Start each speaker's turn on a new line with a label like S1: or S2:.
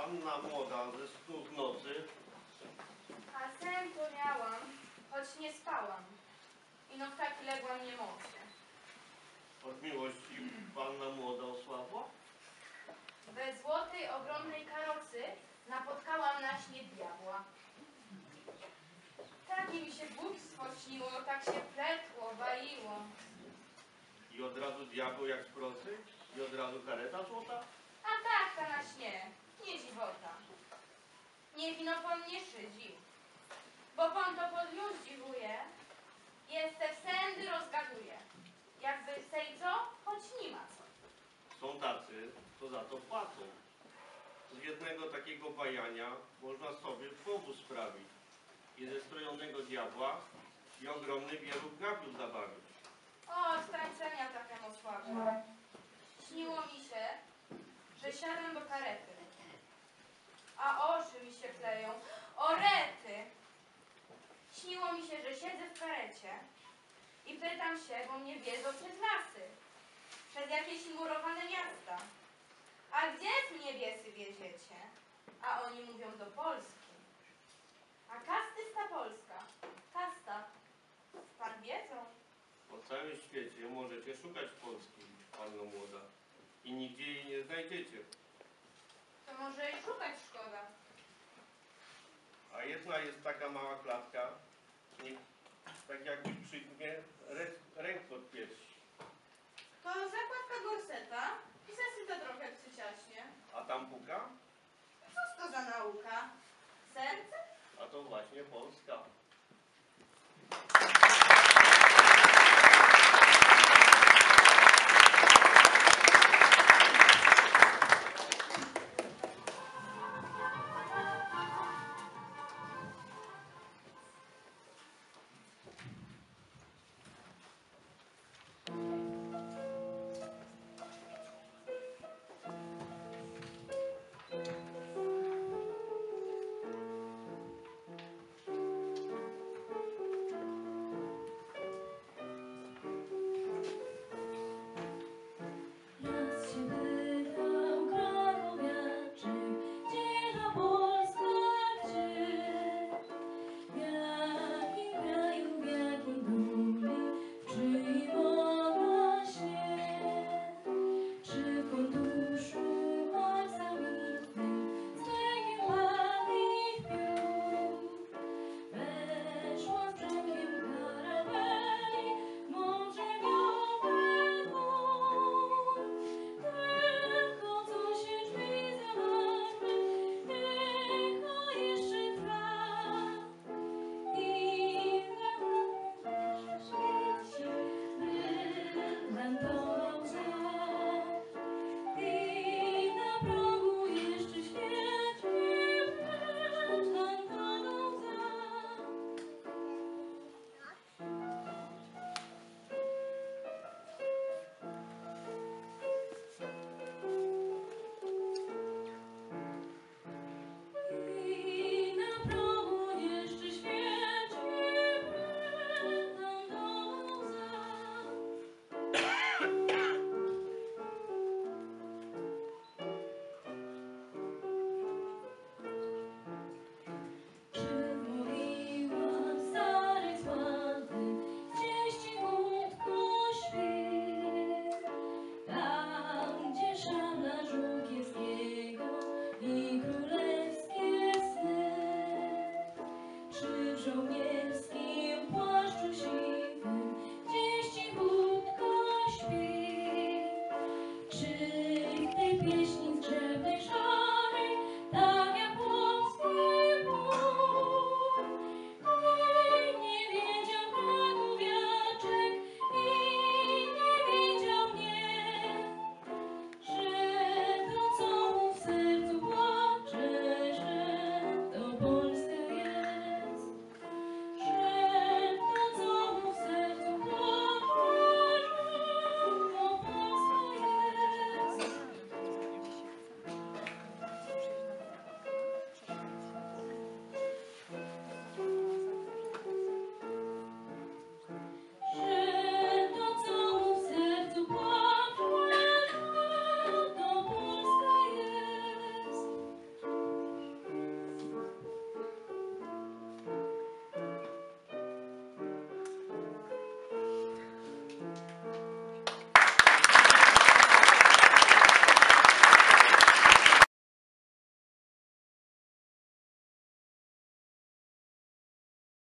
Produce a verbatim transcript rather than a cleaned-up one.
S1: Panna młoda ze snu w nocy.
S2: A sen to miałam, choć nie spałam. Ino w taki ległam niemocy.
S1: Od miłości panna młoda osłabła?
S2: We złotej, ogromnej karocy napotkałam na śnie diabła. Takie mi się głupstwo śniło, tak się pletło, waliło.
S1: I od razu diabeł jak z procy? I od razu kareta złota?
S2: A tak, ta na śnie, nie dziwota. Niech ino pan nie szydził, bo pan to pod już dziwuje. Jeszcze w sędy rozgaduje. Jakby sej co, choć nie ma co.
S1: Są tacy, to za to płacą. Z jednego takiego bajania można sobie powóz sprawić i ze strojonego diabła i ogromny wieruch gabił zabawić.
S2: O, z tańcenia takiemu słabym. Śniło mi się, że siadam do karety, a oczy mi się kleją. O rety! Śniło mi się, że siedzę w karecie i pytam się, bo mnie wiedzą przez lasy, przez jakieś murowane miasta. A gdzie w niebiesy wieziecie? A oni mówią do Polski. A kastysta Polska, kasta, pan wiedzą?
S1: Po całym świecie możecie szukać Polski, panno młoda, i nigdzie jej nie znajdziecie.
S2: To może i szukać szkoda.
S1: A jedna jest taka mała klatka, nie, tak jakby przy mnie rę, ręk pod piersi.
S2: To zakładka gorseta i zasyta trochę przyciaśnie.
S1: A tam puka?
S2: Cóż to za nauka? Serce?
S1: A to właśnie Polska.